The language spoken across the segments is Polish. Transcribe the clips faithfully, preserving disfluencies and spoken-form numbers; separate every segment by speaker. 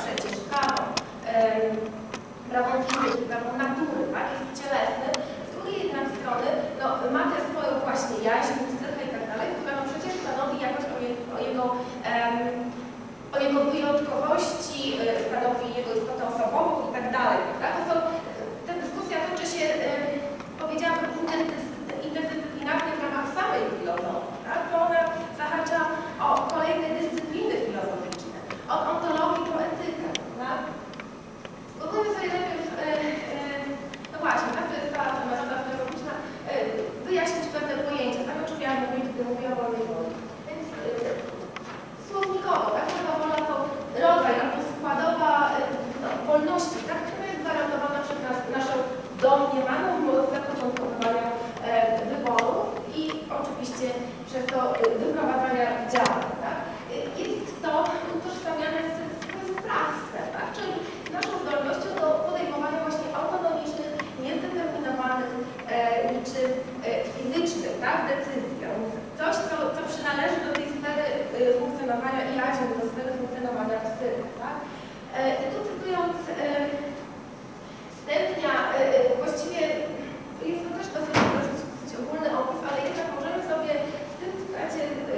Speaker 1: przecież prawą, prawą fizyki, prawą natury, tak? Jest cielesny. Z drugiej jednak strony no, ma tę swoją właśnie jaźń, cechę i tak dalej, która no, przecież stanowi jakoś o, je, o, jego, um, o jego wyjątkowości, stanowi jego istotę osobową i tak dalej. Tak? To są, ta dyskusja toczy się, um, powiedziałabym, interdyscyplinarnych w ramach samej filozofii, tak? Bo ona zahacza o kolejne dyscypliny filozoficzne, od ontologii po etykę. Tak? Spróbujmy sobie najpierw, e, e, no właśnie, tak, to jest ta metoda filozoficzna, e, wyjaśnić pewne pojęcia, tak, o czym ja mówię, gdy mówię o wolnej woli. Więc e, słownikowo, tak, wolna wola to rodzaj albo składowa e, no, wolności, tak, która jest gwarantowana przez nas, naszą domniemaną moc zapoczątkowania e, wyborów i oczywiście przez to e, wyprowadzania działań. Tak. E, jest to utożsamiane z, z sprawstwem, tak, czyli naszą zdolnością do podejmowania właśnie autonomicznych, niezdeterminowanych e, niczym e, fizycznych tak, decyzji. Coś, co, co przynależy do tej sfery e, funkcjonowania i jaźni, do sfery funkcjonowania psychy. Tak? E, I tu cytując e, Stępnia, e, właściwie jest to też dosyć, dosyć, dosyć ogólny opis, ale jednak możemy sobie w tym cytacie e,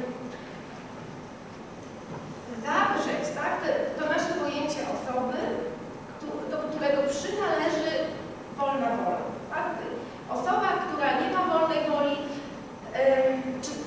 Speaker 1: zawrzeć tak, to nasze pojęcie osoby, do którego przynależy wolna wola. Tak? Osoba, która nie ma wolnej woli, yy, czy,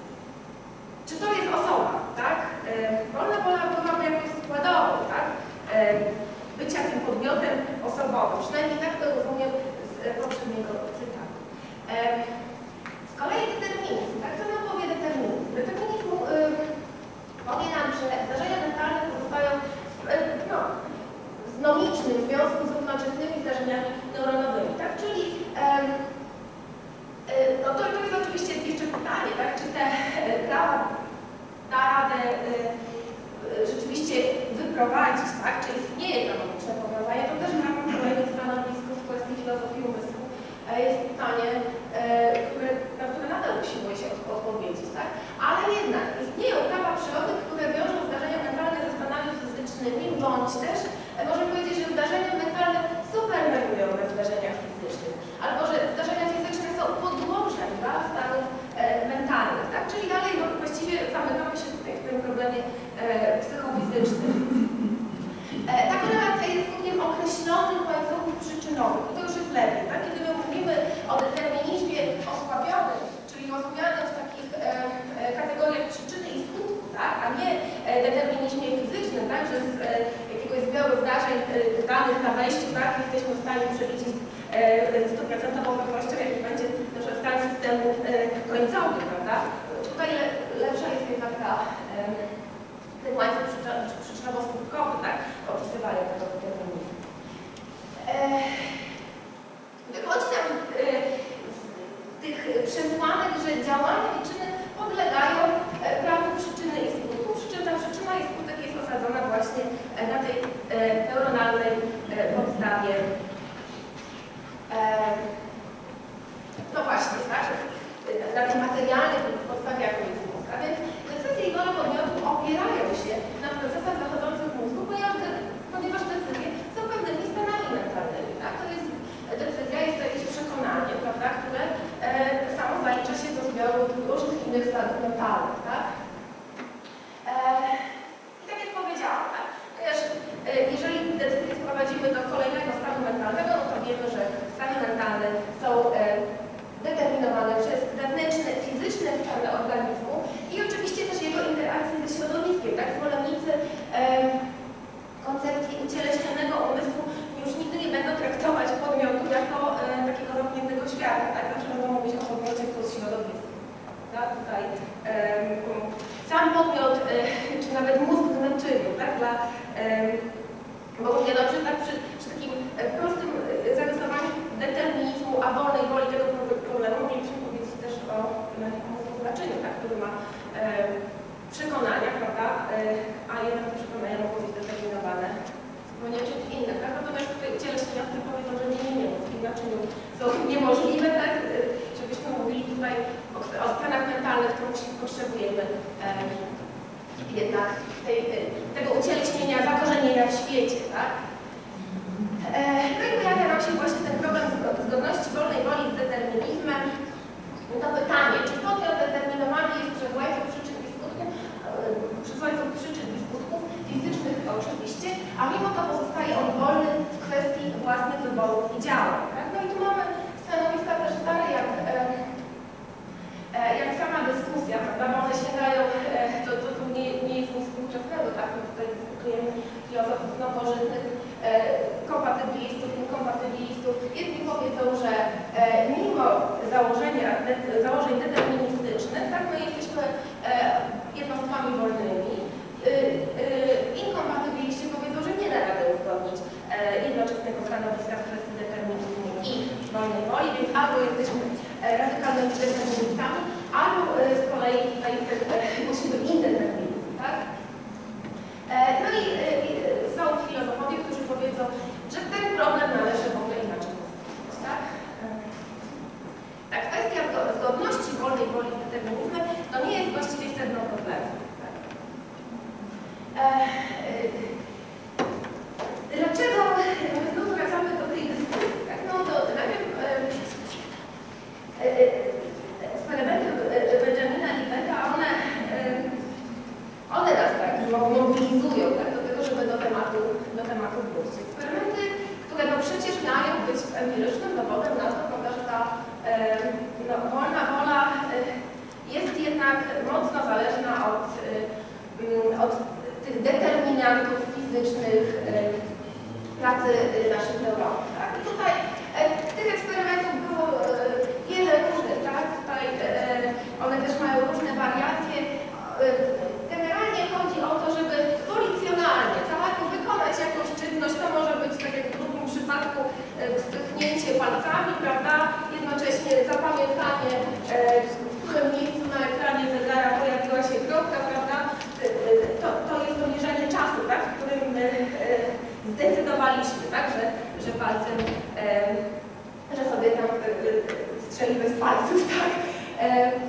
Speaker 1: czy to jest osoba? Tak? Yy, wolna wola byłaby jakąś składową, tak? Yy, bycia tym podmiotem osobowym. Przynajmniej tak to rozumiem z poprzedniego cytatu. Yy, z kolei determinizm. Tak? Co nam powie determinizm? Determinizm yy, powie nam, że zdarzenia mentalne pozostają no, w nomicznym związku z równoczesnymi zdarzeniami neuronowymi. Tak? Czyli um, no to, to jest oczywiście jeszcze pytanie, tak? Czy te prawa da radę y, rzeczywiście wyprowadzić, tak? Czy istnieje to logiczne powiązanie? To też w ramach kolejnych stanowisków w kwestii filozofii umysłu jest pytanie, y, które, na które nadal musimy się odpowiedzieć. Tak? Ale jednak istnieją prawa przyrody, które wiążą zdarzenia mentalne ze stanami fizycznymi, bądź też możemy powiedzieć, że zdarzenia mentalne supermerują na zdarzeniach fizycznych, albo że zdarzenia fizyczne są podłożem dla stanów e, mentalnych, tak? Czyli dalej no, właściwie zamykamy się tutaj w tym problemie e, psychofizycznym. E, ta korelacja jest skutkiem określonych łańcuchów przyczynowych i to już jest lepiej, tak? Kiedy my mówimy o determinizmie osłabionym, czyli rozumianym w takich e, e, kategoriach przyczyny i skutku, tak? A nie e, determinizmie fizycznym, tak? Że z, e, jakiegoś zbioru zdarzeń e, danych na wejściu, tak? Jesteśmy w stanie przewidzieć e, stuprocentową pewnością, jaki będzie na przykład stan systemu e, końcowy, prawda? Tutaj le, lepsza jest jednak ta e, ten łańcuch przyczynowo-skutkowy, tak? Opisywanie tego determinizmu. E, wychodzi nam e, z tych przesłanek, że działania i czyny podlegają e, prawu przyczyny i skutku, przy czym ta przyczyna i skutek jest osadzona właśnie e, na tej e, neuronalnej e, podstawie. E, no właśnie, tak? Na tej materialnej podstawie algorytmu. A więc decyzje i wola podmiotu opierają się na procesach zachodzących w mózgu, ponieważ, ponieważ decyzje są pewnymi stanami mentalnymi. Tak? To jest decyzja, jest to jakieś przekonanie, prawda, które e, samo zalicza się do zbioru różnych innych stanów mentalnych. Tak? E, I tak jak powiedziałam, tak? Ponieważ, e, jeżeli decyzję sprowadzimy do kolejnego stanu mentalnego, no to wiemy, że stany mentalne są e, determinowane przez wewnętrzne, fizyczne stany organizmu i oczywiście też jego interakcje ze środowiskiem. Tak? Zwolennicy e, koncepcji ucieleśnionego umysłu już nigdy nie będą traktować podmiotu jako e, takiego zamkniętego świata. Tak? Zawsze będą mówić o podmiocie plus środowisku. Tak? Tutaj e, sam podmiot, e, czy nawet mózg w naczyniu, tak? Dla, e, bo mówię, no, przy, tak, przy, przy takim e, prostym e, zarysowaniu determinizmu, a wolnej woli tego problemu mieliśmy powiedzieć też o mózgu w naczyniu, tak? Który ma e, przekonania, prawda? E, a jednak te przekonania mogą być determinowane zupełnie czymś innym. Tak? Natomiast tutaj ucieleśniający powiedzą, że nie, nie, nie, mózgi w naczyniu są niemożliwe, tak? E, żebyśmy mówili tutaj o, o stanach mentalnych, to potrzebujemy e, jednak tej, tego ucieleśnienia, zakorzenienia a mimo to pozostaje on wolny w kwestii własnych wyborów i działań. Tak? No i tu mamy stanowiska też stare, jak, e, jak sama dyskusja, prawda? Bo one sięgają, e, to, to, to nie, nie jest nic współczesnego, tak? My tutaj dyskutujemy filozofów nowożytnych, e, kompatybilistów, inkompatybilistów. Jedni powiedzą, że e, mimo założenia, de, założeń deterministycznych, tak, my jesteśmy e, jednostkami wolnymi. E, e, inkompatybiliści powiedzą, że nie da rady uzgodnić e, jednoczesnego stanowiska w kwestii determinizmu i wolnej woli, więc albo jesteśmy e, radykalnymi deterministami, albo e, z kolei tutaj e, musimy indeterminizm, tak? E, no i e, są filozofowie, którzy powiedzą, że ten problem należy w ogóle inaczej postawić, tak? Ta kwestia zgodności wolnej woli z determinizmem to nie jest właściwie sedno problemu. Tak? E, e, dlaczego my znów wracamy do tej dyskusji? Tak? No to najpierw e, e, eksperymenty Benjamina Libeta, one, e, one nas tak mobilizują tak, do tego, żeby do tematu, do tematu wrócić. Eksperymenty, które no przecież mają być empirycznym dowodem na to, prawda, że ta e, no, wolna wola e, jest jednak mocno zależna od, e, od tych determinantów fizycznych e, pracy naszych neuronów. Tak? I tutaj e, tych eksperymentów było e, wiele różnych, tak? Tutaj e, one też mają różne wariacje. E, generalnie chodzi o to, żeby wolicjonalnie tak, wykonać jakąś czynność. To może być, tak jak w drugim przypadku, e, wstrzyknięcie palcami, prawda? Jednocześnie zapamiętanie, e, w którym miejscu na ekranie zegara pojawiła się kropka, prawda? E, to, to jest domierzenie czasu, tak? W którym e, zdecydowaliśmy, tak? Że, że palcem, e, że sobie tam e, strzelimy z palców, tak? E,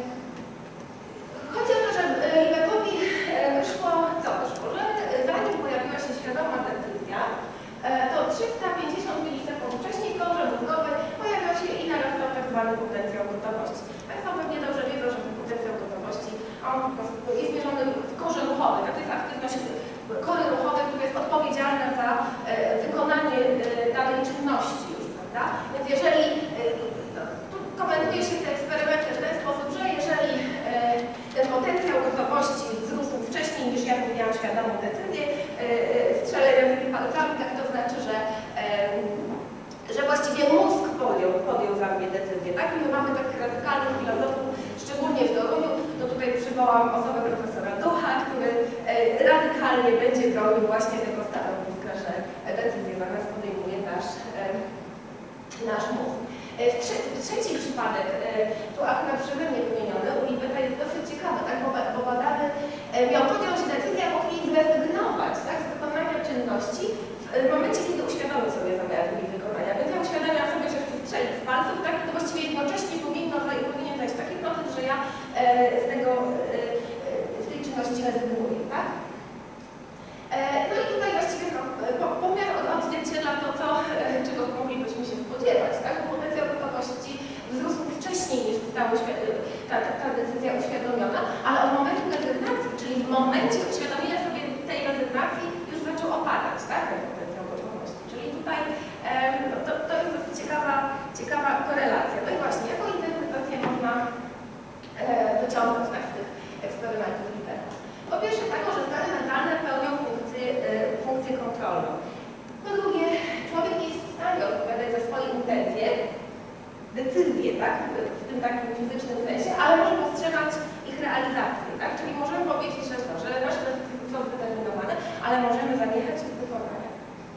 Speaker 1: Chodzi o to, że Libetowi wyszło, co wyszło, że zanim pojawiła się świadoma decyzja, to trzysta pięćdziesiąt milisekund wcześniej w korze mózgowej pojawiał się i narastał tak zwany potencjał gotowości. Państwo pewnie dobrze wiedzą, że ten potencjał gotowości on po prostu jest mierzony w korze ruchowej. To jest aktywność kory ruchowej, która jest odpowiedzialna za wykonanie danej czynności już, prawda? Więc jeżeli komentuje się te eksperymenty w ten sposób, że jeżeli e, ten potencjał gotowości wzrósł wcześniej niż ja podjęłam świadomą decyzję, e, strzelę tymi palcami, tak to znaczy, że, e, że właściwie mózg podjął, podjął za mnie decyzję. Tak? I my mamy takich radykalnych filozofów, szczególnie w Toruniu, to tutaj przywołam osobę profesora Ducha, który e, radykalnie będzie bronił właśnie tego stanowiska, że decyzję za nas podejmuje nasz, e, nasz mózg. Trzeci przypadek, tu akurat przeze mnie wymieniony, u Libeta jest dosyć ciekawy, tak? bo, bo badany miał podjąć decyzję, a po chwili zrezygnować tak? z wykonania czynności w momencie, kiedy uświadomił sobie zamiar jej wykonania. Więc ja uświadamiam sobie, że chcę strzelić z palców, tak? to właściwie jednocześnie powinno, powinien zajść taki proces, że ja z, tego, z tej czynności rezygnuję. Tak? No i tutaj właściwie no, pomiar odzwierciedla to, co, czego moglibyśmy się spodziewać. Tak? Potencjał gotowości wzrósł wcześniej niż została ta, ta, ta decyzja uświadomiona, ale od momentu rezygnacji, czyli w momencie uświadomienia sobie tej rezygnacji już zaczął opadać, tak? Ten potencjał gotowości. Czyli tutaj no, to, to jest dosyć ciekawa, ciekawa korelacja. No i właśnie, jaką interpretację można e, wyciągnąć tak, z tych eksperymentów Libeta? Po pierwsze taką, że stany mentalne pełnią funkcję, e, funkcję kontrolną. Po drugie, człowiek nie jest w stanie odpowiadać za swoje intencje, decyzje, tak, w tym takim fizycznym sensie, ale może powstrzymać ich realizację, tak? Czyli możemy powiedzieć, że to, że nasze decyzje są zdeterminowane, ale możemy zaniechać ich wykonania.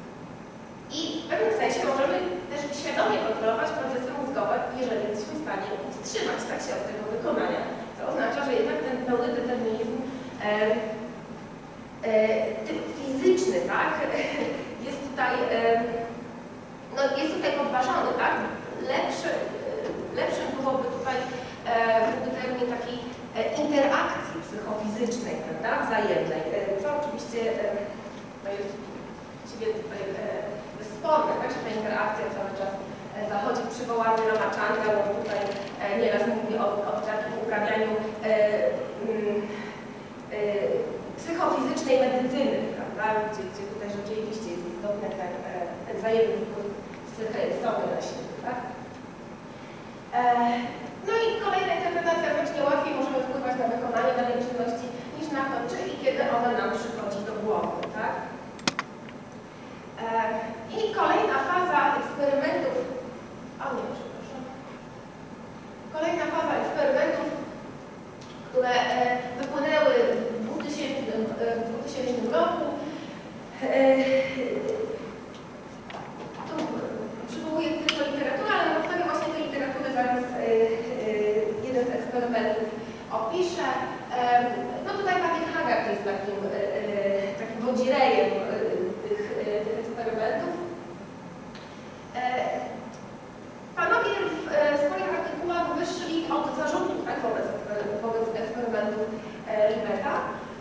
Speaker 1: I w pewnym sensie możemy też świadomie kontrolować procesy mózgowe, jeżeli jesteśmy w stanie wstrzymać tak, się od tego wykonania. To oznacza, że jednak ten pełny determinizm e, e, typ fizyczny, tak, jest tutaj, e, no, jest tutaj podważony, tak? Lepszy, lepszym byłoby tutaj e, termin takiej e, interakcji psychofizycznej, prawda, wzajemnej, e, co oczywiście e, no jest właściwie tutaj e, sporne, tak, że ta interakcja cały czas e, zachodzi w przywołaniu Roma Chandra, bo tutaj e, nieraz mówi o, o takim uprawianiu e, e, psychofizycznej medycyny, prawda, gdzie, gdzie tutaj rzeczywiście wzajemny wpływ psychy sobie na siebie, tak? E, no i kolejna interpretacja, znacznie łatwiej możemy wpływać na wykonanie danej czynności niż na to, czy i kiedy ona nam przychodzi do głowy, tak? E, I kolejna faza eksperymentów, o nie, przepraszam, kolejna faza eksperymentów, które e, wypłynęły w dwutysięcznym roku. E, tu przywołuję tylko literaturę, ale na podstawie właśnie tej literatury zaraz e, e, jeden z eksperymentów opiszę. E, no tutaj Patrick Haggard jest takim, e, takim wodzirejem e, tych, e, tych eksperymentów. E, Panowie w e, swoich artykułach wyszli od zarzutów tak, wobec, wobec eksperymentów e, Libeta.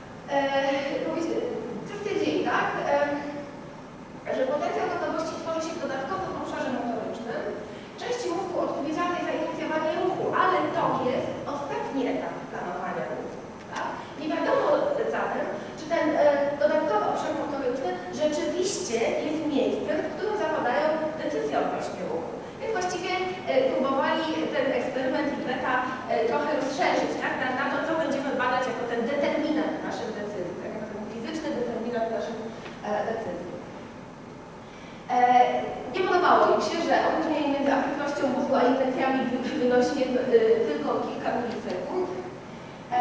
Speaker 1: Co stwierdzili, tak? E, że potencjał gotowości tworzy się w dodatkowym obszarze motorycznym, części mózgu odpowiedzialnej za inicjowanie ruchu, ale to jest ostatni etap planowania ruchu. Tak? Nie wiadomo zatem, czy ten e, dodatkowy obszar motoryczny rzeczywiście jest miejscem, w którym zapadają decyzje odnośnie ruchu. Więc właściwie e, próbowali ten eksperyment Libeta e, trochę rozszerzyć, tak? na, na to, co będziemy badać jako ten determinant naszych decyzji, tak? jako ten fizyczny determinant naszych e, decyzji. E, nie podobało im się, że opóźnienie między aktywnością mózgu a intencjami wynosi e, tylko kilka milisekund. E,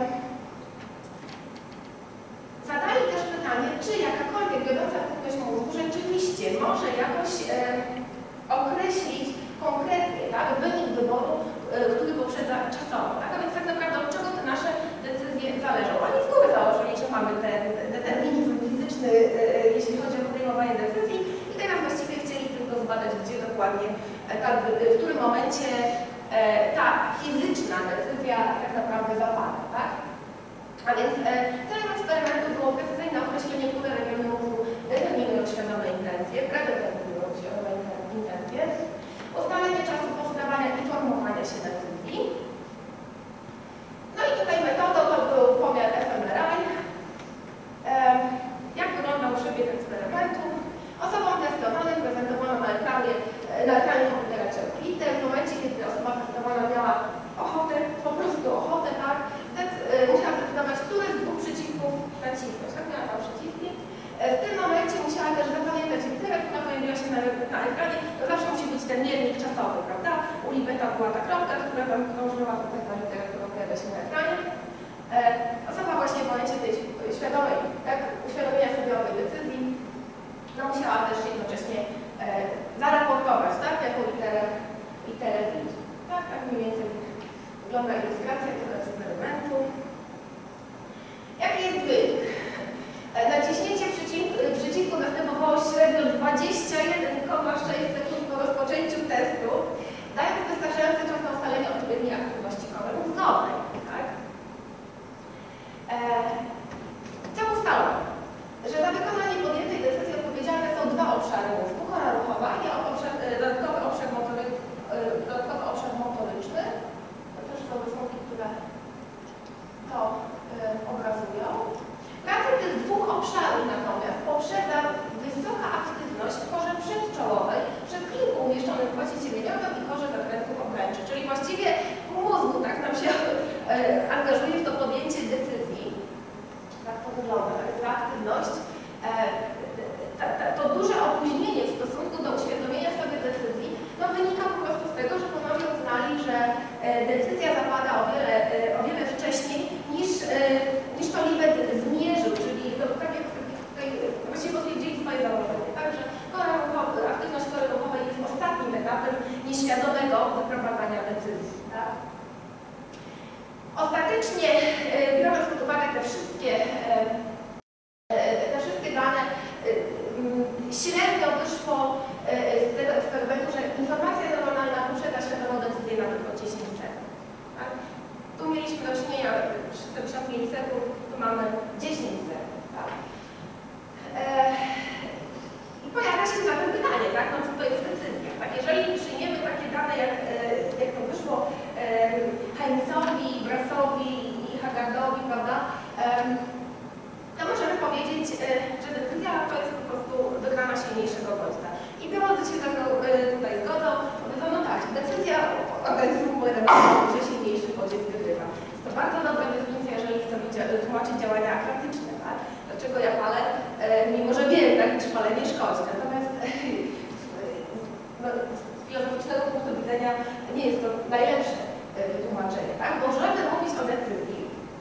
Speaker 1: zadali też pytanie, czy jakakolwiek wiodąca aktywność mózgu rzeczywiście może jakoś e, określić konkretnie tak, wynik wyboru, y, który poprzedza czasowo. Tak? A więc tak naprawdę od czego te nasze decyzje zależą. Oni z góry założyli, że mamy ten determinizm fizyczny, y, jeśli chodzi o podejmowanie decyzji i teraz właściwie chcieli tylko zbadać, gdzie dokładnie, y, tak, y, w którym momencie y, ta fizyczna decyzja tak naprawdę zapada. Tak? A więc y, celem eksperymentu było precyzyjne określenie, które regiony mózgu determinują świadome intencje, predeterminują świadome intencje, ustalenie czasu powstawania i formowania się decyzji. No i tutaj metodą to był pomiar F M R I. Jak wyglądał przebieg eksperymentu? Osobom testowanym prezentowano na ekranie, na ekranie komputera cierpliwite. W momencie, kiedy osoba testowana miała ochotę, po prostu ochotę, tak, musiała zdecydować, który z dwóch przycisków nacisnąć. Tak, miała tam przyciski. W tym momencie musiała też zapamiętać literę, która pojawiła się na, na ekranie. To zawsze musi być ten miernik czasowy, prawda? U Libeta była ta kropka, która tam krążyła, tutaj ta litera, która pojawia się na ekranie. E, osoba właśnie w momencie tej świadomej, tak, uświadomienia sobie owej decyzji, no musiała też jednocześnie e, zaraportować, tak, jako literę, literę bit. Tak, tak mniej więcej wygląda ilustracja tego eksperymentu. Jaki jest wynik? Naciśnięcie przycisku, przycisku następowało średnio dwadzieścia jeden przecinek sześć sekund po rozpoczęciu testu, dając wystarczający czas na ustalenie odpowiedniej aktywności kory mózgowej. Tak? E, co ustalono? Że za wykonanie podjętej decyzji odpowiedzialne są dwa obszary mózgu, kora ruchowa i obszar, dodatkowy, obszar motory, dodatkowy obszar motoryczny. To też są rysunki, które to e, obrazują. Pracę tych dwóch obszarów natomiast poprzedza wysoka aktywność w korze przedczołowej, przed kilku umieszczonych w pasie ciemieniowym i korze zakrętów obręczy. Czyli właściwie pół mózgu tak nam się e, angażuje w to podjęcie decyzji. Tak to wygląda, tak jest ta aktywność. E, ta, ta, to duże opóźnienie w stosunku do uświadomienia sobie decyzji no, wynika po prostu z tego, że panowie uznali, że e, decyzja zapada o wiele, e, o wiele wcześniej niż, e, niż to Libet zmierzył, czyli no, tak jak tutaj właściwie potwierdzili swoje założenie, tak, że aktywność kory ruchowej jest ostatnim etapem nieświadomego wyprowadzania decyzji. Tak? Ostatecznie, e, biorąc pod uwagę te wszystkie, e, te wszystkie dane, e, średnio wyszło z tego eksperymentu, że informacja neuronalna poprzedza świadomą decyzję na tylko dziesięć sekund. Tak? Tu mieliśmy do czynienia trzysta pięćdziesiąt milisekund, tu mamy dziesięć sekund. Tak? I pojawia się zatem pytanie, tak? No, co to jest decyzja? Tak? Jeżeli przyjmiemy takie dane, jak, jak to wyszło Heinzowi, Brassowi i Haggardowi, prawda? To możemy powiedzieć, że decyzja to jest po prostu wygrana silniejszego bodźca. I nie szkodzi. Natomiast no, z filozoficznego punktu widzenia nie jest to najlepsze wytłumaczenie, tak? Bo żeby mówić o decyzji,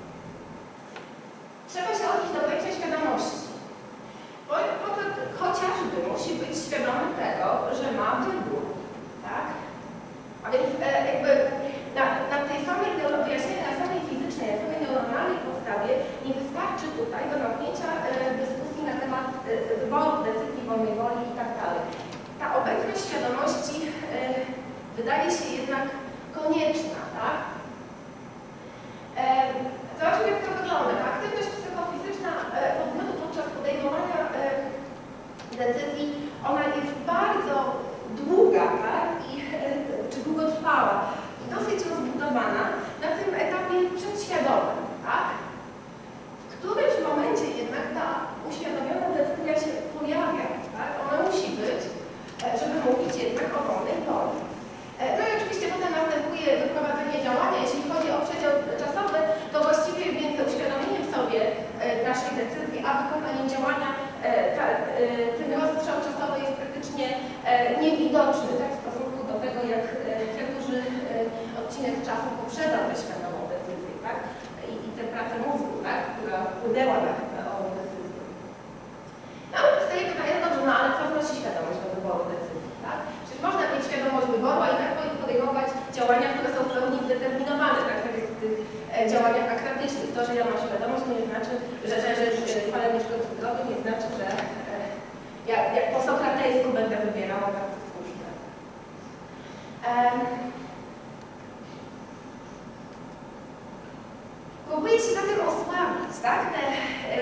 Speaker 1: trzeba się odnieść do pojęcia świadomości. Bo chociażby musi być świadomy tego, że ma wybór, tak? A więc e, jakby na, na tej samej wyjaśnieniu, na samej fizycznej, na samej neuronalnej podstawie nie wystarczy tutaj do zamknięcia e, dyskusji na temat e, wyboru, decyzji, wolnej woli i tak dalej. Ta obecność świadomości e, wydaje się jednak konieczna, tak? E, zobaczmy, jak to wygląda. Aktywność psychofizyczna e, podmiotu podczas podejmowania e, decyzji, ona jest bardzo długa, tak? I, e, czy długotrwała i dosyć rozbudowana na tym etapie przedświadomym, tak? W którymś momencie jednak ta uświadomiona decyzja się pojawia, tak? Ona musi być, e, żeby mówić jednak o wolnej woli. No i oczywiście potem następuje wyprowadzenie działania. Jeśli chodzi o przedział czasowy, to właściwie między uświadomieniem sobie naszej decyzji, a wykonaniem działania ta, ten rozstrzał czasowy jest praktycznie niewidoczny, tak, w stosunku do tego, jak, jak duży odcinek czasu poprzedzał tę świadomą decyzję, tak, i, i tę pracę mózgu, tak, która wpłynęła na, na ową decyzję. No, staje pytanie, no dobrze, no ale co wnosi świadomość do wyboru decyzji, tak? Przecież można mieć świadomość wyboru, a i tak podejmować działania, które są w pełni zdeterminowane, tak, tak jak w tych e, działaniach akratycznych. To, że ja mam świadomość, to nie znaczy, że, że, że chwalenie szkody zdrowia nie znaczy, że e, ja, jak po sokratejsku będę wybierała bardzo słuszne. Um, Próbuje się zatem osłabić, tak, te, e,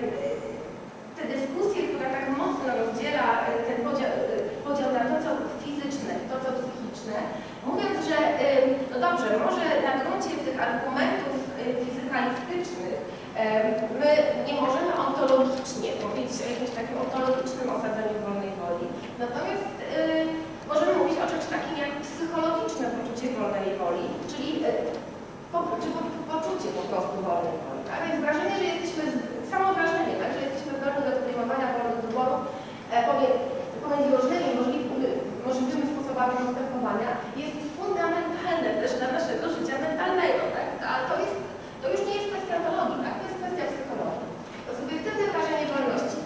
Speaker 1: te dyskusje, która tak mocno rozdziela ten podział, podział na to, co fizyczne i to, co psychiczne, mówiąc, że no dobrze, może na gruncie tych argumentów fizykalistycznych my nie możemy ontologicznie powiedzieć o jakimś takim ontologicznym osadzeniu wolnej woli, natomiast możemy mówić o czymś takim jak psychologiczne poczucie wolnej woli, czyli po, czy po, poczucie po prostu wolnej woli. Tak? Więc wrażenie, że jesteśmy, samo wrażenie, tak, że jesteśmy zdolni do podejmowania wolnych wyborów pomiędzy różnymi możliwymi, możliwymi sposobami postępowania jest fundamentalne też dla naszego życia mentalnego. Tak? A to, jest, to już nie jest kwestia ontologii, tak? To jest kwestia psychologii. To subiektywne wrażenie wolności,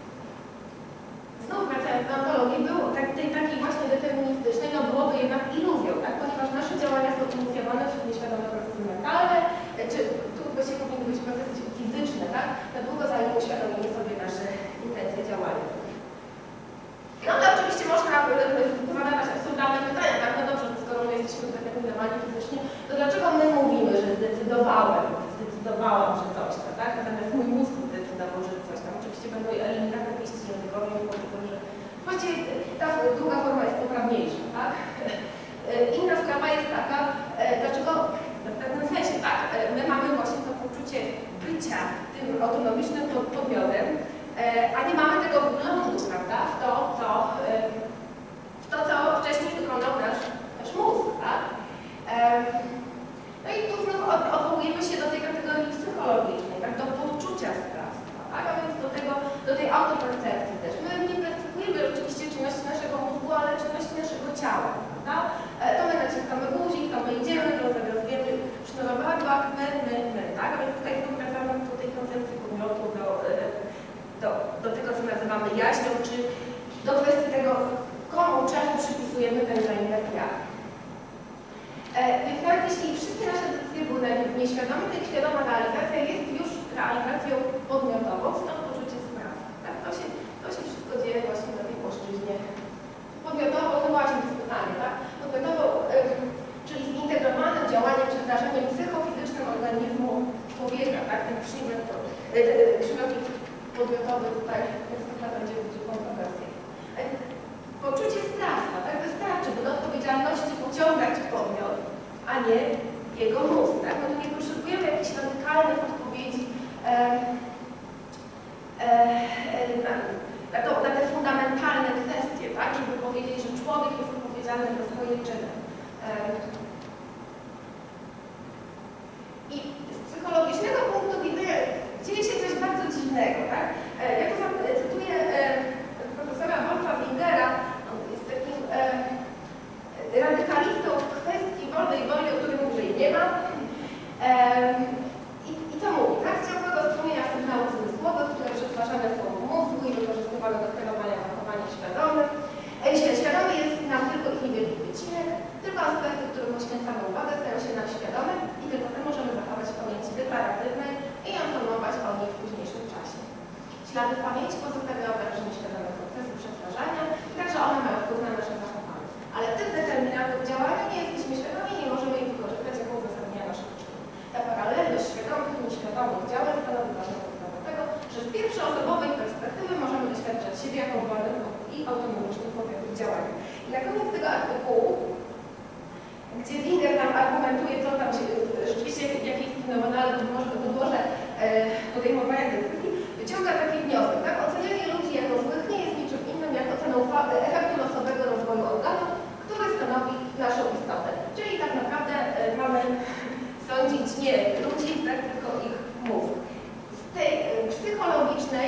Speaker 1: znów wracając do ontologii, było tak, tej takiej właśnie deterministycznej, no byłoby jednak iluzją, tak? Ponieważ nasze działania są inicjowane przez nieświadome procesy mentalne, czy tu właściwie powinny być procesy fizyczne, tak? Na długo zanim uświadomimy sobie nasze intencje działania. No ale oczywiście można zadawać absurdalne pytania, tak? No dobrze, skoro my jesteśmy zdeterminowani fizycznie, to dlaczego my mówimy, że zdecydowałem, zdecydowałam, że coś tam, tak? Natomiast mój mózg zdecydował, że coś tam. Oczywiście będą eliminatne pieści językowe i powiedzą, że właściwie ta druga forma jest poprawniejsza, tak? Inna sprawa jest taka, dlaczego w pewnym sensie, tak? My mamy właśnie to poczucie bycia tym autonomicznym podmiotem, a nie mamy tego wglądu, prawda, w to, co, w to, co wcześniej wykonał nasz, nasz mózg, tak? No i tu znów odwołujemy się do tej kategorii psychologicznej, tak? Do poczucia sprawstwa, tak? A więc do, tego, do tej autopercepcji też. My nie percepujemy oczywiście czynności naszego mózgu, ale czynności naszego ciała, prawda? To my naciskamy guzik, to my idziemy, to zawiązujemy sznurowadła, my, my, my, tak? A więc tutaj znów wracamy do tej koncepcji podmiotu, do, do, do tego, co nazywamy jaźnią, czy do kwestii tego, komu, czemu przypisujemy ten zaimek ja. E, więc nawet jeśli wszystkie nasze decyzje były nieświadome, to ich świadoma realizacja jest już realizacją podmiotową, stąd poczucie sprawstwa. Tak? To, się, to się wszystko dzieje właśnie na tej płaszczyźnie podmiotową, no właśnie to jest pytanie, tak? Podmiotową, y, czyli zintegrowanym działaniem czy zdarzeniem psychofizycznym organizmu człowieka, tak? Ten przymiot, y, y, przymiotnik podmiotowy tutaj niestety będzie budził kontrowersję. Poczucie sprawstwa, tak? Wystarczy, by do odpowiedzialności pociągać podmiot, a nie jego mózg, tak? No to nie potrzebujemy jakichś radykalnych odpowiedzi e, e, na, na, to, na te fundamentalne kwestie, tak? Żeby powiedzieć, że człowiek jest odpowiedzialny za swoje czyny. E, I z psychologicznego punktu widzenia dzieje się coś bardzo dziwnego, tak? E, ja tu cytuję e, profesora wycinek, tylko aspekty, którym poświęcamy uwagę, stają się nam świadome i tylko te możemy zachować w pamięci deklaratywnej i informować o nich w późniejszym czasie. Ślady w pamięci pozostawiają także nieświadome procesy przetwarzania i także one mają wpływ na nasze zachowanie. Ale tych determinantów działania nie jesteśmy świadomi i nie możemy ich wykorzystać jako uzasadnienia naszych czynów. Ta paralelność świadomych i nieświadomych działań stanowi ważną podstawę tego, że z pierwszoosobowej perspektywy możemy doświadczać siebie jako wolnych i autonomicznych podmiotów działania. I na koniec tego artykułu, gdzie Singer nam argumentuje, co tam się, rzeczywiście jakie jest fenomenalne podłoże podejmowania decyzji, wyciąga taki wniosek, tak? Ocenianie ludzi jako złych nie jest niczym innym jak oceną efektu losowego rozwoju organu, który stanowi naszą istotę. Czyli tak naprawdę mamy sądzić nie ludzi, tak, tylko ich mózg. Z tej psychologicznej,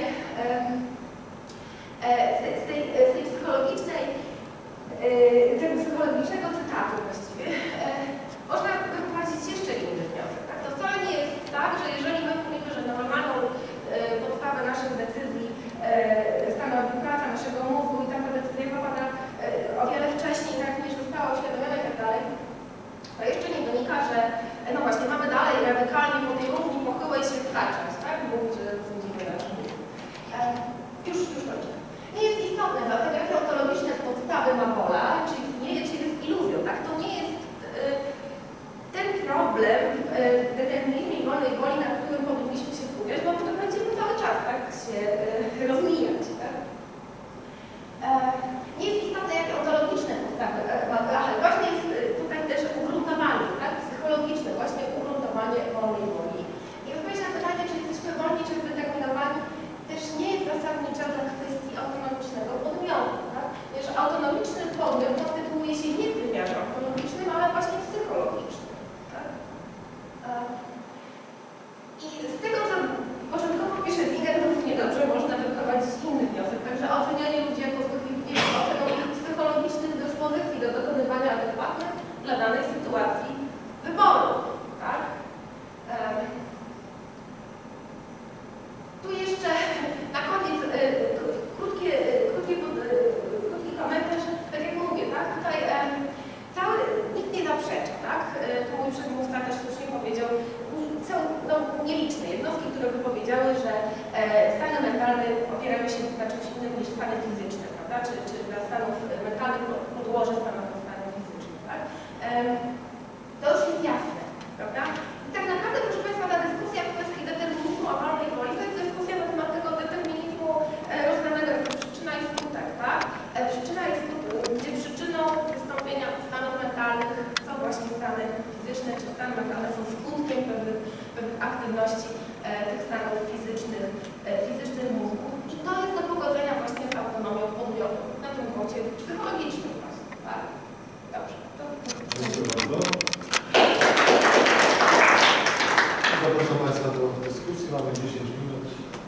Speaker 1: z tej, z tej, z tej psychologicznej, tego psychologicznego cytatu właściwie, można wyprowadzić jeszcze inny wniosek. Tak? To wcale nie jest tak, że jeżeli my mówimy, że normalną podstawę naszych decyzji stanowi praca naszego mózgu i tam ta decyzja popada o wiele wcześniej, tak, niż została uświadomiona i tak dalej, to jeszcze nie wynika, że no właśnie mamy dalej radykalnie po tej równi pochyłej się staczać, tak? Mówić, że sądzimy nasz mózg. Już, już kończę. Nie jest istotne zatem, jakie ontologiczne podstawy ma wola, czy istnieje, czy jest iluzją, tak? To nie jest ten problem determinizmu i wolnej woli, na którym powinniśmy się skupiać, bo to będziemy cały czas tak się rozmijać. Tak? Nie jest istotne, jakie ontologiczne podstawy ma wola, ale właśnie jest tutaj też ugruntowanie, tak? Psychologiczne, właśnie ugruntowanie wolnej woli. I odpowiedź na pytanie, czy jesteśmy wolni, czy zdeterminowani, też nie jest zasadnicza dla kwestii autonomicznego podmiotu. Tak? Wiesz, autonomiczny podmiot konstytuuje się nie w wymiarze autonomicznym, ale właśnie psychologicznym. Tak? I z tego, co początkowo pisze Singer, równie dobrze można wyprowadzić inny wniosek. Także ocenianie ludzi jako złych jest oceną ich psychologicznych dyspozycji do dokonywania adekwatnych dla danej sytuacji wyborów. Tak? Tu jeszcze na koniec y, krótkie, y, krótkie, y, krótki komentarz, tak jak mówię, tak? Tutaj y, cały, nikt nie zaprzecza, tak? Y, tu mój przedmówca też słusznie powiedział, są no, nieliczne jednostki, które by powiedziały, że e, stany mentalne opierają się na czymś innym niż stany fizyczne, prawda? Czy, czy dla stanów mentalnych podłoże stanowi stany fizyczne, tak? E, to już jest jasne, prawda? I tak naprawdę, proszę Państwa, ta dyskusja w kwestii determinizmu a wolnej woli to jest dyskusja na temat tego determinizmu e, rozumianego jako przyczyna i skutek, tak? E, przyczyna i skutek, gdzie przyczyną wystąpienia stanów mentalnych są właśnie stany fizyczne, czy stany mentalne są skutkiem pewnych, pewnych aktywności e, tych stanów fizycznych, e, fizycznych mózgu. I to jest do pogodzenia właśnie z autonomią podmiotu na tym punkcie psychologicznym właśnie, tak? Dobrze. To...
Speaker 2: Dziękuję bardzo. Zapraszam Państwa do dyskusji. Mamy dziesięć minut.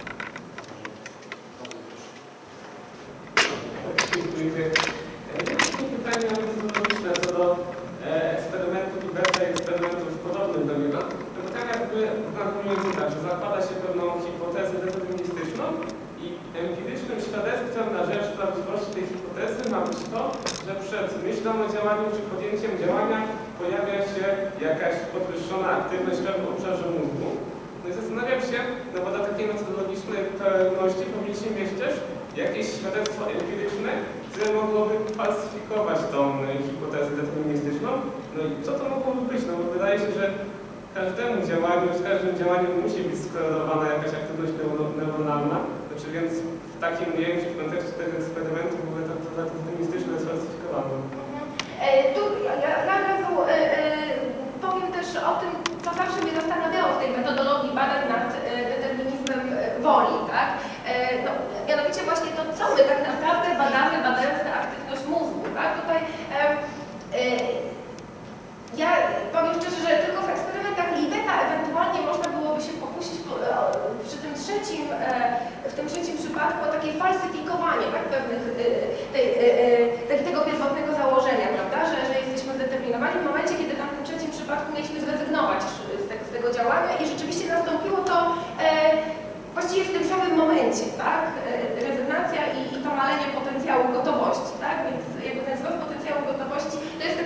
Speaker 3: Dziękuję. Pytanie metodologiczne co do eksperymentów i wersji eksperymentów podobnych do niego. To pytania wyglądają tak, że zakłada się pewną hipotezę deterministyczną i empirycznym świadectwem na rzecz prawdziwości tej hipotezy ma być to, że przed myślą o działaniu czy podjęciem działania pojawia się jakaś podwyższona aktywność w pewnym obszarze mózgu. No i zastanawiam się, no bo dla takiej metodologicznej pewności powinniśmy mieć też jakieś świadectwo empiryczne, które mogłoby falsyfikować tą hipotezę deterministyczną. No i co to mogłoby być? No bo wydaje się, że każdemu działaniu, z każdym działaniem musi być skorelowana jakaś aktywność neuronalna. Znaczy więc w takim ujęciu, w kontekście tego eksperymentu w ogóle to deterministyczne jest falsyfikowane.
Speaker 1: E, tu ja, ja od razu e, e, powiem też o tym, co zawsze mnie zastanawiało w tej metodologii badań nad e, determinizmem e, woli, tak? E, no, mianowicie właśnie to, co my tak naprawdę badamy, badając tę aktywność mózgu, tak? Tutaj e, e, ja powiem szczerze, że tylko w eksperymentach Libeta ewentualnie można byłoby się pokusić po, e, przy tym trzecim, e, w tym trzecim przypadku o takie falsyfikowanie, tak? Pewnych e, tej, e, tego pierwotnego założenia, prawda? Że, że jesteśmy zdeterminowani w momencie, kiedy tam w tym trzecim przypadku mieliśmy zrezygnować z tego, z tego działania i rzeczywiście nastąpiło to e, właściwie w tym samym momencie, tak? E, rezygnacja i, i to malenie potencjału gotowości, tak? Więc jakby ten wzrost potencjału gotowości to jest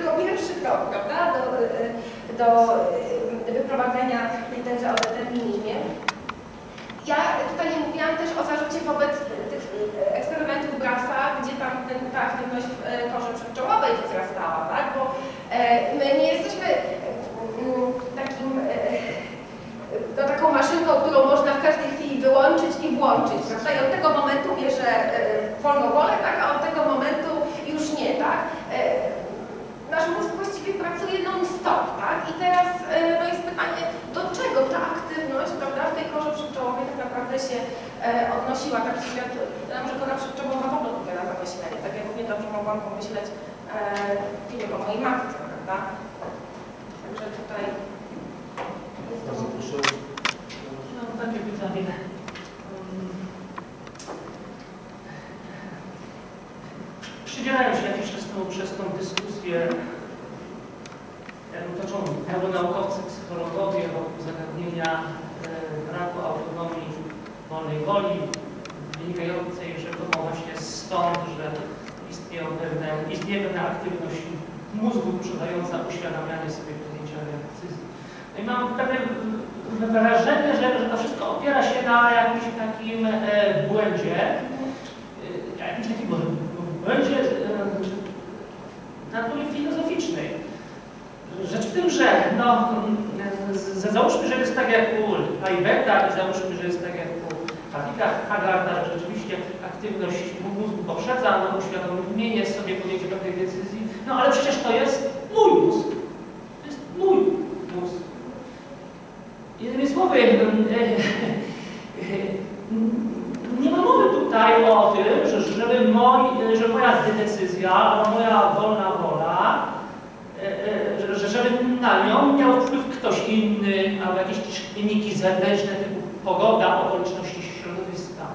Speaker 1: do wyprowadzenia tej tezy o determinizmie. Ja tutaj nie mówiłam też o zarzucie wobec tych eksperymentów Brassa, gdzie tam ten, ta aktywność w korze przedczołowej wzrastała, tak? Bo e, my nie jesteśmy e, takim, e, no, taką maszynką, którą można w każdej chwili wyłączyć i włączyć, prawda? I od tego momentu bierze e, wolną wolę, tak? A od tego momentu już nie, tak? E, nasz mózg właściwie pracuje non-stop, tak? I teraz e, no jest pytanie, do czego ta aktywność, prawda, w tej korze przedczołowej tak naprawdę się e, odnosiła, tak świat, że kora przedczołowa w ogóle odpowiada za myślenie, tak jak równie dobrze mogłam pomyśleć, e, nie wiem, o mojej matce, prawda? Także tutaj jest to...
Speaker 2: Bardzo proszę.
Speaker 4: No, takie pytanie. Przydzielają się jakiś czas temu przez tą dyskusję toczą neuronaukowcy, psychologowie wokół zagadnienia e, braku autonomii wolnej woli, wynikającej rzekomo właśnie stąd, że istnieją pewne, istnieje pewna aktywność mózgu poprzedzająca uświadamianie sobie podjęcia decyzji. No i mam pewne wrażenie, że, że to wszystko opiera się na jakimś takim e, błędzie, e, jakimś takim błędzie e, natury filozoficznej. Rzecz w tym, że no, z, załóżmy, że jest tak jak u Leibeta i załóżmy, że jest tak jak u Patricka Haggarda, że rzeczywiście aktywność mózgu poprzedza no, uświadomienie sobie podjęcie pewnej decyzji, no ale przecież to jest mój mózg. To jest mój mózg. Innymi słowy, nie ma mowy tutaj o tym, że, żeby, moi, że moja decyzja, albo moja wolna wola, że żeby na nią miał wpływ ktoś inny, albo jakieś czynniki zewnętrzne typu pogoda, okoliczności środowiska.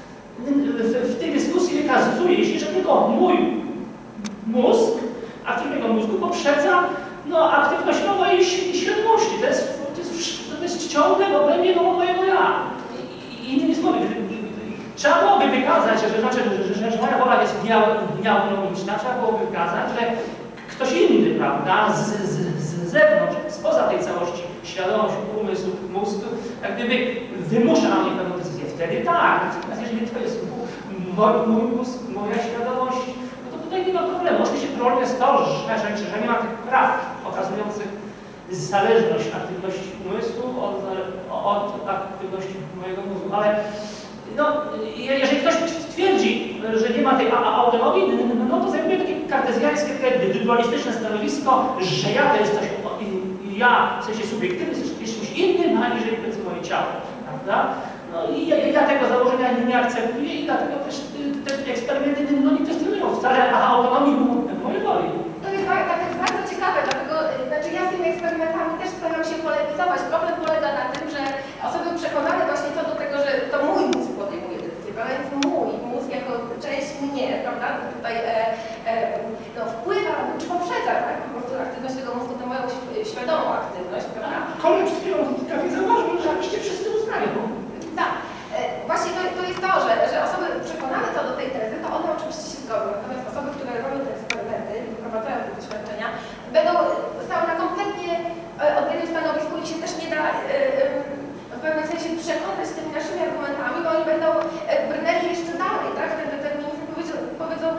Speaker 4: W, w tej dyskusji wykazuje się, że tylko mój mózg, aktywnego mózgu poprzedza no, aktywność no, mojej świadomości. To jest, to jest, to jest ciągle w obrębie no, mojego ja. I, innymi słowy, trzeba byłoby wykazać, że, znaczy, że, że moja wola jest nieautonomiczna, trzeba byłoby wykazać, że ktoś inny, prawda, z, z, z zewnątrz, spoza tej całości, świadomość, umysł, mózg, jak gdyby wymusza na mnie pewną decyzję. Wtedy tak, natomiast jeżeli to jest mój, mój mózg, moja świadomość, no to tutaj nie ma problemu. Oczywiście problem jest to, że, że, że nie ma tych praw okazujących zależność aktywności umysłu od, od aktywności mojego mózgu, ale no, jeżeli ktoś twierdzi, że nie ma tej autonomii, no to zajmuje takie kartezjańskie, takie dualistyczne stanowisko, że ja to jest coś, ja w sensie subiektywny jest czymś innym, aniżeli powiedzmy moje ciało, prawda? No i ja, ja tego założenia nie akceptuję i dlatego też te, te eksperymenty no, nie kwestionują wcale autonomii mojej woli.
Speaker 1: To jest, to jest bardzo ciekawe, dlatego znaczy ja z tymi eksperymentami też staram się polemizować. Problem polega na tym, że osoby przekonane właśnie co do tego, że to mój mózg podejmuje decyzję, prawda? Więc mój mózg jako część mnie, prawda? Tutaj e, e, no, wpływa, czy poprzedza, tak? Po prostu aktywność tego mózgu to moją świadomą aktywność, prawda?
Speaker 4: Kolega przed chwilą trafię zauważył, że abyście wszyscy uznali.
Speaker 1: Tak. E, właśnie to, to jest to, że, że osoby przekonane co do tej tezy, to one oczywiście się zgodzą. Natomiast osoby, które robią te eksperymenty i wprowadzają te doświadczenia, będą stały na kompletnie odmiennym stanowisku i się też nie da w pewnym sensie przekonać tymi naszymi argumentami, bo oni będą brnęli jeszcze dalej, tak? Ten determinizm powiedzą, powiedzą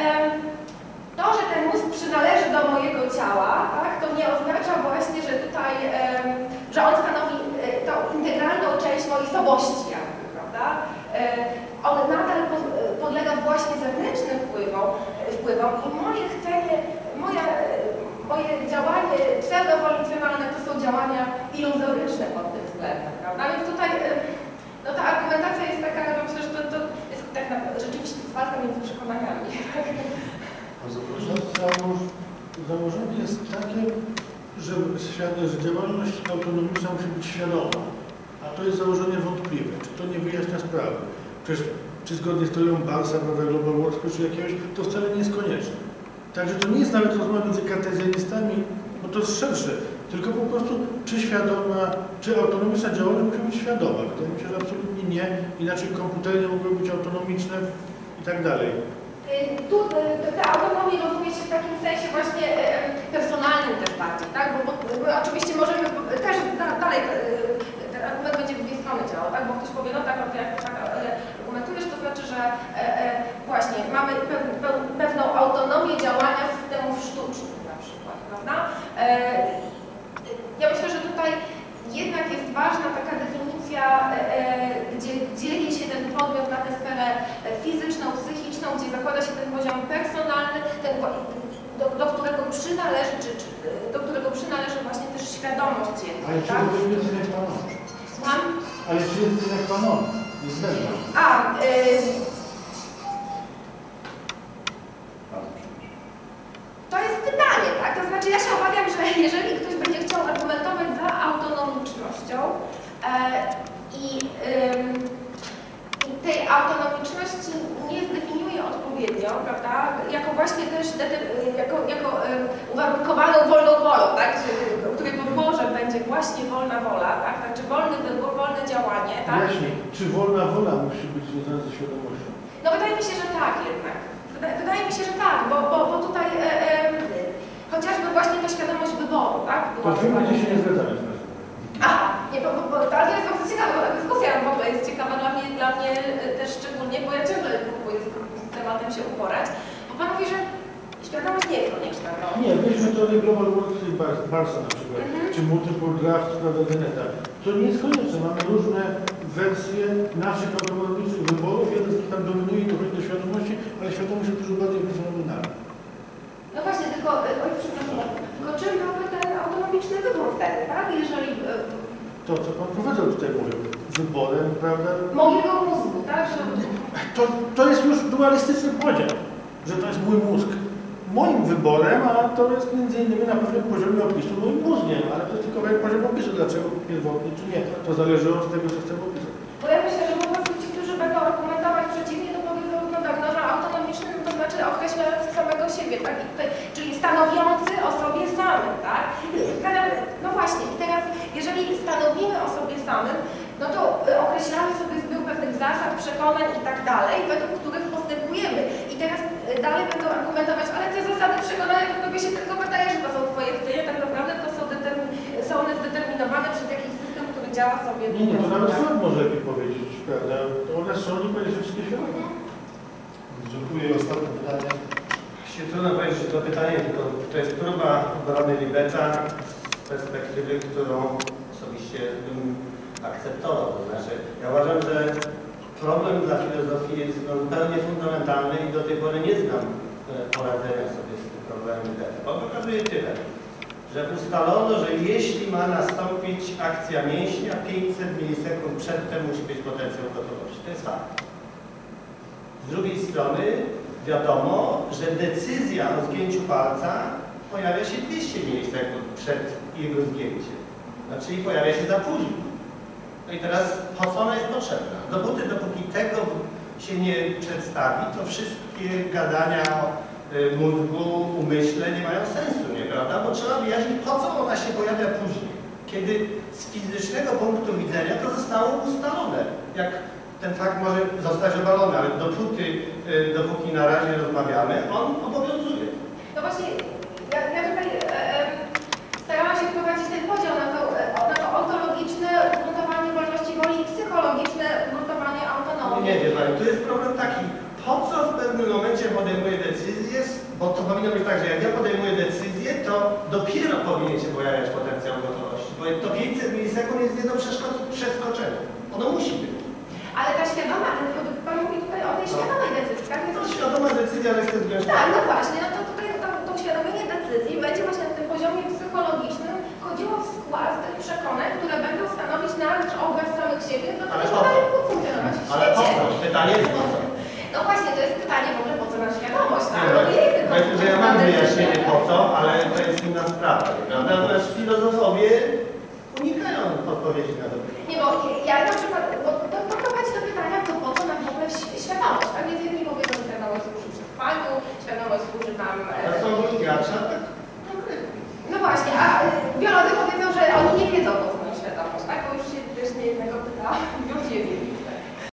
Speaker 1: to, że ten mózg przynależy do mojego ciała, tak? To nie oznacza właśnie, że tutaj, że on stanowi tą integralną część mojej osobości, jakby, prawda? On nadal podlega właśnie zewnętrznym wpływom, wpływom i moje chcenie, moja, moje działanie pseudowolicjonalne to są działania iluzoryczne pod tym względem, prawda? Więc tutaj no, ta argumentacja jest taka, że myślę, że to, to jest tak naprawdę rzeczywiście walka między przekonaniami.
Speaker 2: Bardzo proszę.
Speaker 5: Założ, założenie jest takie, że, że działalność autonomiczna musi być świadoma, a to jest założenie wątpliwe. Czy to nie wyjaśnia sprawy? Przecież czy zgodnie z teorią Barsa, prawda, Global Workspace czy jakiegoś, to wcale nie jest konieczne. Także to nie jest nawet rozmowa między kartezjanistami, bo to jest szersze, tylko po prostu czy świadoma, czy autonomiczna działalność musi być świadoma. Wydaje mi się, że absolutnie nie, inaczej komputery nie mogły być autonomiczne i tak dalej.
Speaker 1: Tu te autonomię rozumie się w takim sensie właśnie personalnym też bardziej, tak? Bo, bo, bo oczywiście możemy też dalej ten argument będzie w dwie strony działał, tak? Bo ktoś powie, no tak, no to jak tak argumentujesz, to znaczy, że e, e, właśnie mamy pe, pe, pewną autonomię działania systemów sztucznych na przykład, prawda? E, ja myślę, że tutaj jednak jest ważna taka definicja, e, gdzie dzieli się ten podmiot na tę sferę fizyczną, psychiczną, gdzie zakłada się ten poziom personalny, ten, do, do którego przynależy, czy, czy do którego przynależy właśnie też świadomość dzienna.
Speaker 5: Ale czy
Speaker 1: tak?
Speaker 5: to jest sine qua non?
Speaker 1: Słucham?
Speaker 5: Ale czy jest sine qua non? Niezbędna.
Speaker 1: A, y, to jest pytanie, tak? To znaczy ja się obawiam, że jeżeli ktoś będzie chciał argumentować za autonomicznością e, i, y, i tej autonomiczności nie zdefiniuje odpowiednio, prawda? Jako właśnie też jako, jako y, uwarunkowaną wolną wolą, tak? O której podłoże będzie właśnie wolna wola, tak? Znaczy wolny wybór, wolne działanie, tak?
Speaker 5: Właśnie, czy wolna wola musi być związana ze świadomością?
Speaker 1: No wydaje mi się, że tak jednak. Wydaje, wydaje mi się, że tak, bo, bo, bo tutaj e, e, chociażby właśnie ta świadomość wyboru, tak?
Speaker 5: To w tym momencie się nie zgadzamy z naszym.
Speaker 1: Aha, nie, bo, bo, bo ale to jest bardzo ciekawa, bo ta dyskusja w ogóle jest ciekawa dla mnie, dla mnie też szczególnie, bo ja ciągle próbuję z tym tematem się uporać. Bo Pan mówi, że świadomość nie jest konieczna. No.
Speaker 5: Nie, weźmy metody Global Workplace Barsa na przykład,
Speaker 1: Mhm.
Speaker 5: czy Multiple Draft, prawda, Deneta. To nie jest konieczne, mamy różne wersje naszych autonomicznych wyborów, jeden z nich tam dominuje i dochodzi do świadomości, ale świadomość jest dużo bardziej fenomenalna.
Speaker 1: No właśnie, tylko, oj, przepraszam, tylko czym byłby ten autonomiczny wybór wtedy, tak? Jeżeli
Speaker 5: To, co Pan profesor tutaj mówił, wyborem, prawda?
Speaker 1: mojego mózgu, tak? Że...
Speaker 5: To, to jest już dualistyczny podział, że to jest mój mózg moim wyborem, a to jest między innymi na pewnym poziomie opisu moim mózgiem, ale to jest tylko poziom opisu, dlaczego pierwotnie czy nie. To zależy od tego, co chcę opisać.
Speaker 1: Bo ja myślę, że po prostu ci, którzy będą argumentować przeciwnie, to powiedzą, no tak, no, że autonomiczny to znaczy określający samego siebie, tak? I tutaj, czyli stanowiący o sobie samym, tak? I teraz, no właśnie, i teraz jeżeli stanowimy o sobie samym, no to y, określamy sobie zbiór pewnych zasad, przekonań i tak dalej, według których postępujemy. I teraz y, dalej będą argumentować, ale te zasady, przekonania, to tobie się tylko wydaje, że to są twoje chcenia, tak naprawdę to są, są one zdeterminowane przez jakiś system, który działa sobie.
Speaker 5: Nie, nie, to nawet Freud może lepiej powiedzieć, prawda? To one są nie powiedzieć wszystkie świadome.
Speaker 2: Dziękuję. Ostatnie pytanie.
Speaker 6: Się trudno powiedzieć, że to pytanie, tylko to jest próba obrony Libeta z perspektywy, którą osobiście bym akceptował. To znaczy, ja uważam, że problem dla filozofii jest zupełnie fundamentalny i do tej pory nie znam poradzenia sobie z tym problemem Libeta. Bo on pokazuje tyle, że ustalono, że jeśli ma nastąpić akcja mięśnia, pięćset milisekund przedtem musi być potencjał gotowości. To jest fakt. Z drugiej strony wiadomo, że decyzja o zgięciu palca pojawia się dwieście milisekund przed jego zgięciem. Znaczy pojawia się za późno. No i teraz po co ona jest potrzebna? Dopóty, dopóki tego się nie przedstawi, to wszystkie gadania o y, mózgu, umyśle nie mają sensu, nie prawda? Bo trzeba wyjaśnić, po co ona się pojawia później. Kiedy z fizycznego punktu widzenia to zostało ustalone. Jak ten fakt może zostać obalony, ale dopóty, y, dopóki na razie rozmawiamy, on obowiązuje.
Speaker 1: No właśnie, ja, ja tutaj e, e, starałam się wprowadzić ten podział na to, na to ontologiczne ugruntowanie wolności woli i psychologiczne ugruntowanie autonomii.
Speaker 6: Nie, nie, Pani, tu jest problem taki, po co w pewnym momencie podejmuję decyzję, bo to powinno być tak, że jak ja podejmuję decyzję, to dopiero powinien się pojawiać potencjał gotowości, bo to pięćset milisekund jest nie do przeskoczenia. Ono musi być.
Speaker 1: Ale ta świadoma, Pan mówi tutaj o tej świadomej decyzji, tak?
Speaker 6: To świadoma decyzja, że chcę związać.
Speaker 1: Tak, no właśnie, no to tutaj to, to uświadomienie decyzji będzie właśnie na tym poziomie psychologicznym chodziło w skład tych przekonań, które będą stanowić nasz obraz samych siebie, do tego, żeby dalej funkcjonować w
Speaker 6: Ale po
Speaker 1: świecie.
Speaker 6: co? Pytanie jest po co?
Speaker 1: No właśnie, to jest pytanie w ogóle, po co nam świadomość, tak?
Speaker 6: Nie,
Speaker 1: No to jest tylko
Speaker 6: powiedzmy, że ja mam
Speaker 1: decyzja.
Speaker 6: wyjaśnienie po co, ale to jest inna sprawa, prawda? Natomiast filozofowie unikają odpowiedzi na to.
Speaker 1: Nie, bo ja na przykład, bo to, to prowadzi do pytania, to po co nam w ogóle świadomość, tak? Więc jedni powiedzą, że świadomość służy przetrwaniu, świadomość służy nam...
Speaker 6: To są gracza, tak